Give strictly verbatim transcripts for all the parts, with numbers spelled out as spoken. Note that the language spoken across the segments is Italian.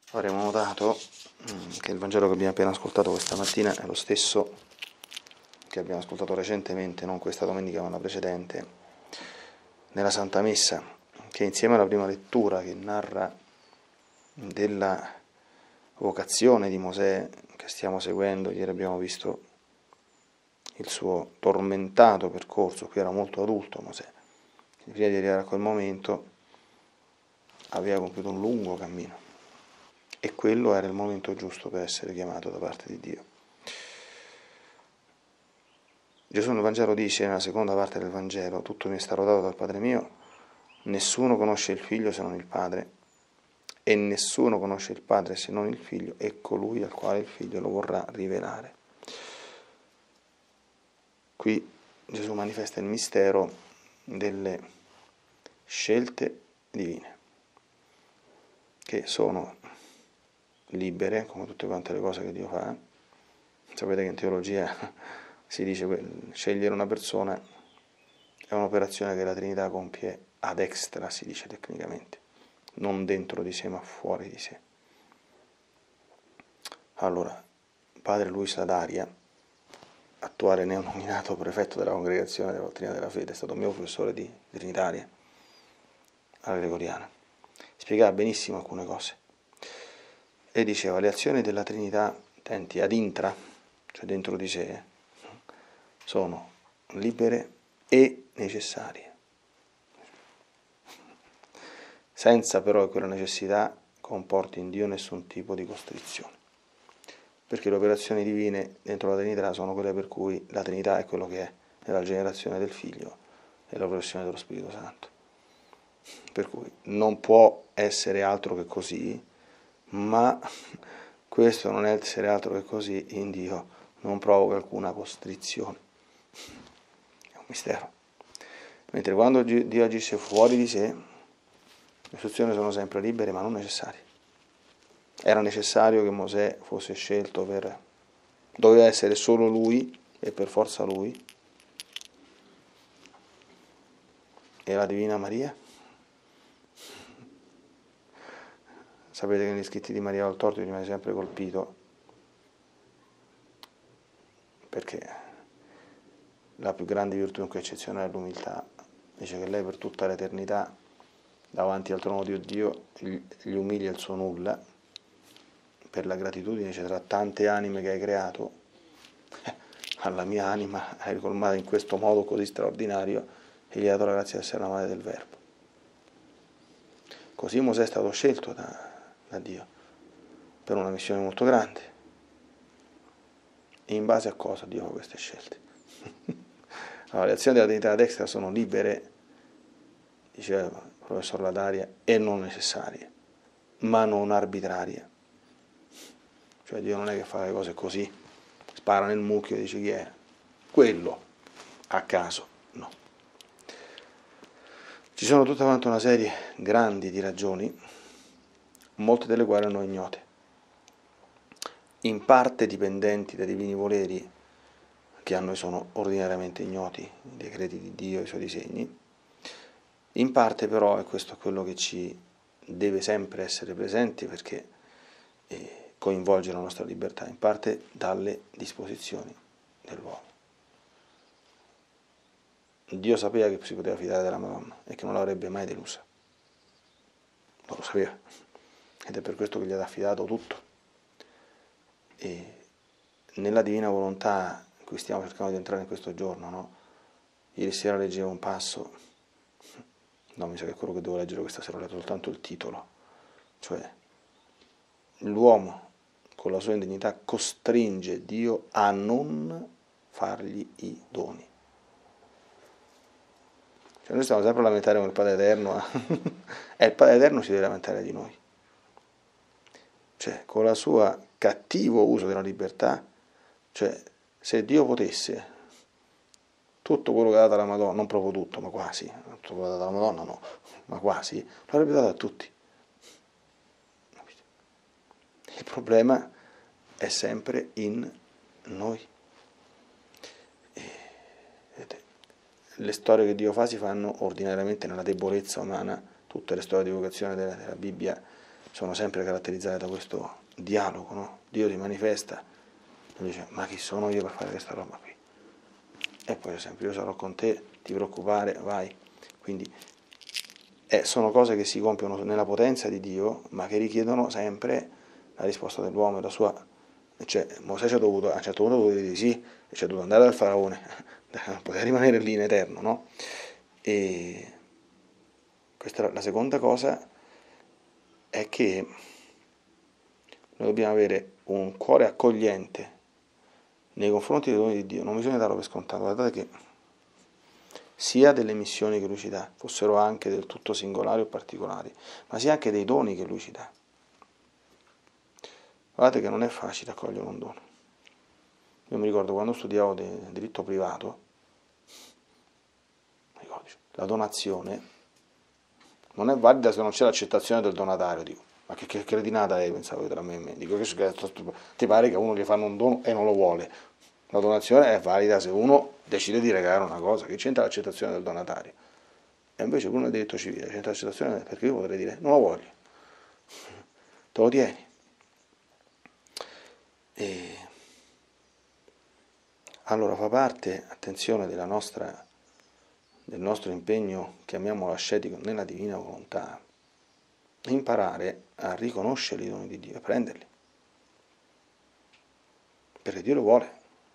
Avremo notato che il Vangelo che abbiamo appena ascoltato questa mattina è lo stesso che abbiamo ascoltato recentemente, non questa domenica ma la precedente, nella Santa Messa, che insieme alla prima lettura che narra della vocazione di Mosè che stiamo seguendo, ieri abbiamo visto il suo tormentato percorso, qui era molto adulto Mosè, prima di arrivare a quel momento aveva compiuto un lungo cammino. E quello era il momento giusto per essere chiamato da parte di Dio. Gesù nel Vangelo dice, nella seconda parte del Vangelo, tutto mi è stato dato dal Padre mio, nessuno conosce il Figlio se non il Padre, e nessuno conosce il Padre se non il Figlio e colui al quale il Figlio lo vorrà rivelare. Qui Gesù manifesta il mistero delle scelte divine, che sono libere, come tutte quante le cose che Dio fa. Sapete che in teologia si dice che scegliere una persona è un'operazione che la Trinità compie ad extra, si dice tecnicamente, non dentro di sé ma fuori di sé. Allora, padre Luis Adaria, attuale neonominato prefetto della Congregazione della Dottrina della Fede, è stato mio professore di Trinitaria alla Gregoriana, spiegava benissimo alcune cose. E diceva, le azioni della Trinità, attenti, ad intra, cioè dentro di sé, sono libere e necessarie, senza però che quella necessità comporti in Dio nessun tipo di costrizione, perché le operazioni divine dentro la Trinità sono quelle per cui la Trinità è quello che è, è la generazione del Figlio e la professione dello Spirito Santo, per cui non può essere altro che così, ma questo non è essere altro che così in Dio non provoca alcuna costrizione. È un mistero. Mentre quando Dio agisce fuori di sé, le istruzioni sono sempre libere ma non necessarie. Era necessario che Mosè fosse scelto per... doveva essere solo lui e per forza lui. E la Divina Maria? Sapete che negli scritti di Maria Valtorta rimane sempre colpito, perché la più grande virtù in cui eccezionale è l'umiltà. Dice che lei per tutta l'eternità, davanti al trono di Dio, gli umilia il suo nulla, per la gratitudine, dice, tra tante anime che hai creato, alla mia anima hai colmata in questo modo così straordinario e gli hai dato la grazia di essere la madre del Verbo. Così Mosè è stato scelto da da Dio per una missione molto grande. E in base a cosa Dio fa queste scelte? Allora, le azioni della Trinità ad extra sono libere, diceva il professor Ladaria, e non necessarie, ma non arbitrarie. Cioè Dio non è che fa le cose così, spara nel mucchio e dice chi è? Quello, a caso, no. Ci sono tutta quanta una serie grandi di ragioni, molte delle quali a noi ignote, in parte dipendenti dai divini voleri che a noi sono ordinariamente ignoti, i decreti di Dio, i suoi disegni, in parte però, e questo è quello che ci deve sempre essere presente perché eh, coinvolge la nostra libertà, in parte dalle disposizioni dell'uomo. Dio sapeva che si poteva fidare della Madonna e che non l'avrebbe mai delusa, non lo sapeva. Ed è per questo che gli ha affidato tutto. E nella divina volontà in cui stiamo cercando di entrare in questo giorno, no? Ieri sera leggevo un passo, no, mi sa che è quello che devo leggere questa sera, ho letto soltanto il titolo, cioè l'uomo con la sua indignità costringe Dio a non fargli i doni. Cioè noi stiamo sempre a lamentare con il Padre Eterno, e il Padre Eterno si deve lamentare di noi. Cioè, con la sua cattivo uso della libertà, cioè, se Dio potesse, tutto quello che ha dato alla Madonna, non proprio tutto, ma quasi, tutto quello che ha dato alla Madonna no, ma quasi, lo avrebbe dato a tutti. Il problema è sempre in noi. E le storie che Dio fa si fanno ordinariamente nella debolezza umana, tutte le storie di vocazione della, della Bibbia sono sempre caratterizzate da questo dialogo, no? Dio si manifesta e dice: ma chi sono io per fare questa roba qui? E poi è sempre: io sarò con te, ti preoccupare, vai. Quindi eh, sono cose che si compiono nella potenza di Dio, ma che richiedono sempre la risposta dell'uomo e la sua. Cioè, Mosè ci ha dovuto, a un certo punto ha dovuto dire di sì, e ci ha dovuto andare dal faraone, non poteva rimanere lì in eterno, no? E questa, la seconda cosa è che noi dobbiamo avere un cuore accogliente nei confronti dei doni di Dio. Non bisogna darlo per scontato. Guardate che sia delle missioni che lui ci dà, fossero anche del tutto singolari o particolari, ma sia anche dei doni che lui ci dà. Guardate che non è facile accogliere un dono. Io mi ricordo quando studiavo de, diritto privato, la donazione non è valida se non c'è l'accettazione del donatario. Dico, ma che, che cretinata è, pensavo tra me e me. Dico, che ti pare che a uno gli fanno un dono e non lo vuole? La donazione è valida se uno decide di regalare una cosa, che c'entra l'accettazione del donatario. E invece uno è diritto civile, c'entra l'accettazione, perché io potrei dire: non lo voglio, te lo tieni. E allora fa parte, attenzione, della nostra, del nostro impegno, chiamiamolo ascetico, nella divina volontà, imparare a riconoscere i doni di Dio e prenderli, perché Dio lo vuole.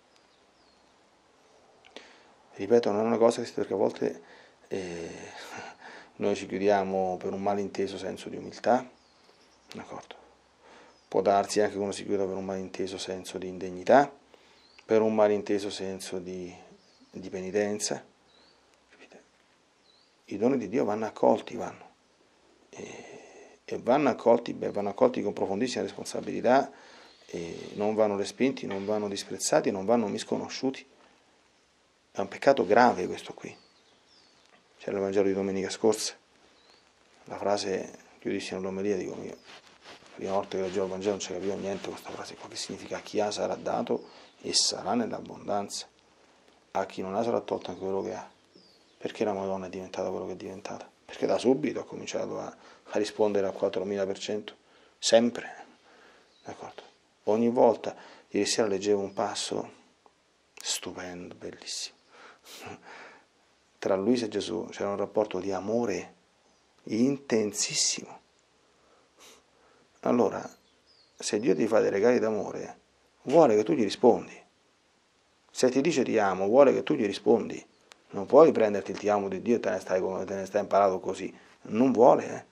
Ripeto, non è una cosa che perché a volte eh, noi ci chiudiamo per un malinteso senso di umiltà, d'accordo? Può darsi anche che uno si chiuda per un malinteso senso di indegnità, per un malinteso senso di, di penitenza. Capite? I doni di Dio vanno accolti, vanno. E, e vanno accolti, beh, vanno accolti con profondissima responsabilità, e non vanno respinti, non vanno disprezzati, non vanno misconosciuti. È un peccato grave questo qui. C'era il Vangelo di domenica scorsa, la frase che io dissi nell'omelia, dico io, la prima volta che leggevo il Vangelo non ci capivo niente questa frase qua, che significa: chi ha sarà dato e sarà nell'abbondanza, a chi non ha sarà tolto anche quello che ha. Perché la Madonna è diventata quello che è diventata? Perché da subito ha cominciato a, a rispondere al quattromila per cento, sempre, d'accordo? Ogni volta, ieri sera leggevo un passo stupendo, bellissimo. Tra Luisa e Gesù c'era un rapporto di amore intensissimo. Allora, se Dio ti fa dei regali d'amore, vuole che tu gli rispondi. Se ti dice ti amo, vuole che tu gli rispondi. Non puoi prenderti il ti amo di Dio e te ne stai, come te ne stai imparato così. Non vuole, eh.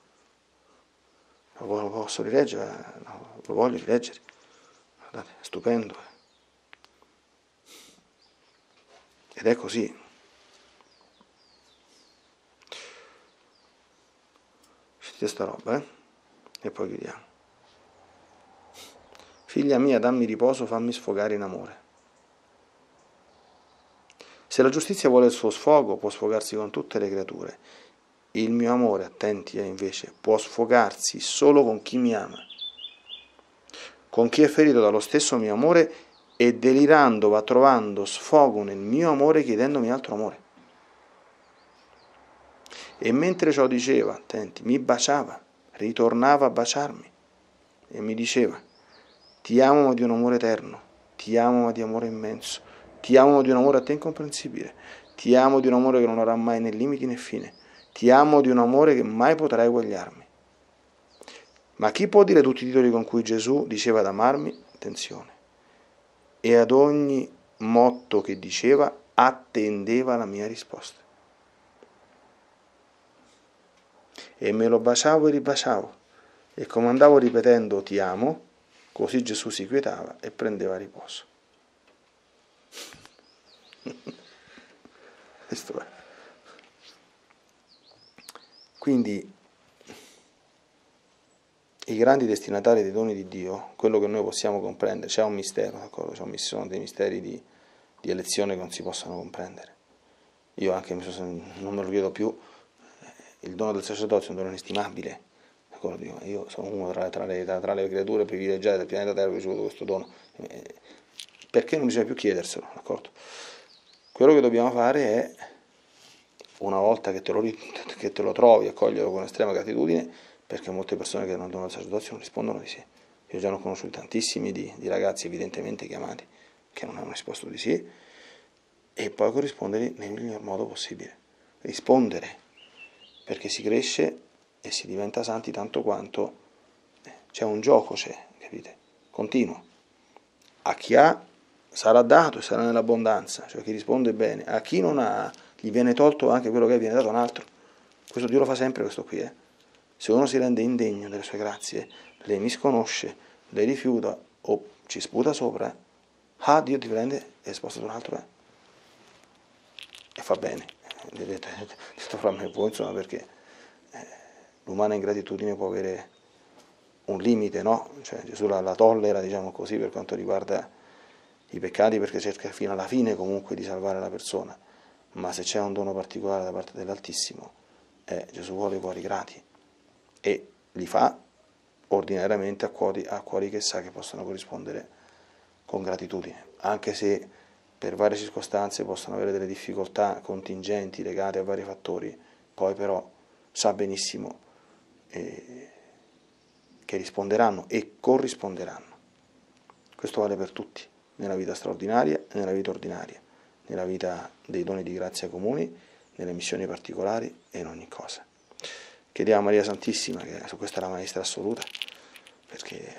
Lo posso rileggere? No, lo voglio rileggere. Guardate, è stupendo. Eh. Ed è così. Sentite sta roba, eh? E poi chiudiamo. Figlia mia, dammi riposo, fammi sfogare in amore. Se la giustizia vuole il suo sfogo, può sfogarsi con tutte le creature. Il mio amore, attenti, eh, invece, può sfogarsi solo con chi mi ama. Con chi è ferito dallo stesso mio amore e delirando va trovando sfogo nel mio amore chiedendomi altro amore. E mentre ciò diceva, attenti, mi baciava, ritornava a baciarmi e mi diceva: ti amo ma di un amore eterno, ti amo ma di amore immenso, ti amo di un amore a te incomprensibile, ti amo di un amore che non avrà mai né limiti né fine, ti amo di un amore che mai potrà eguagliarmi. Ma chi può dire tutti i titoli con cui Gesù diceva ad amarmi? Attenzione. E ad ogni motto che diceva attendeva la mia risposta. E me lo baciavo e ribaciavo, e come andavo ripetendo ti amo, così Gesù si quietava e prendeva riposo. Questo è. Quindi i grandi destinatari dei doni di Dio, quello che noi possiamo comprendere, c'è un mistero, d'accordo? C'è un, sono dei misteri di, di elezione che non si possono comprendere. Io anche non me lo chiedo più. Il dono del sacerdozio è un dono inestimabile. Io sono uno tra, tra, le, tra le creature privilegiate del pianeta Terra che ho ricevuto questo dono. Perché non bisogna più chiederselo, d'accordo? Quello che dobbiamo fare è, una volta che te lo, che te lo trovi, accoglierlo con estrema gratitudine, perché molte persone che non danno il sacerdozio non rispondono di sì. Io già ne ho conosciuti tantissimi di, di ragazzi evidentemente chiamati che non hanno risposto di sì, e poi corrispondere nel miglior modo possibile. Rispondere, perché si cresce e si diventa santi tanto quanto eh, c'è un gioco, c'è, capite? Continuo. A chi ha sarà dato e sarà nell'abbondanza, cioè chi risponde bene. A chi non ha gli viene tolto anche quello che viene dato a un altro. Questo Dio lo fa sempre, questo qui. Eh. Se uno si rende indegno delle sue grazie, le misconosce, le rifiuta o ci sputa sopra, ah, Dio ti prende e sposta ad un altro. Eh. E fa bene, detto fra me e voi, insomma, perché eh, l'umana ingratitudine può avere un limite, no? Cioè, Gesù la, la tollera, diciamo così, per quanto riguarda i peccati, perché cerca fino alla fine comunque di salvare la persona, ma se c'è un dono particolare da parte dell'Altissimo, eh, Gesù vuole i cuori grati e li fa ordinariamente a cuori, a cuori che sa che possono corrispondere con gratitudine, anche se per varie circostanze possono avere delle difficoltà contingenti legate a vari fattori, poi però sa benissimo eh, che risponderanno e corrisponderanno. Questo vale per tutti, nella vita straordinaria e nella vita ordinaria, nella vita dei doni di grazia comuni, nelle missioni particolari e in ogni cosa. Chiediamo a Maria Santissima, che su questa è la maestra assoluta, perché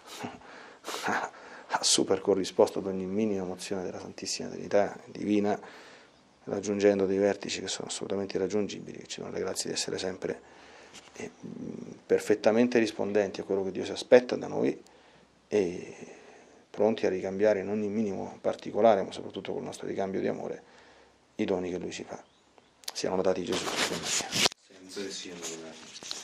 ha super corrisposto ad ogni minima emozione della Santissima Trinità Divina, raggiungendo dei vertici che sono assolutamente irraggiungibili, che ci danno le grazie di essere sempre eh, perfettamente rispondenti a quello che Dio si aspetta da noi e pronti a ricambiare in ogni minimo particolare, ma soprattutto col nostro ricambio di amore, i doni che Lui ci fa. Siano lodati Gesù e Maria. Senza che siano lodati.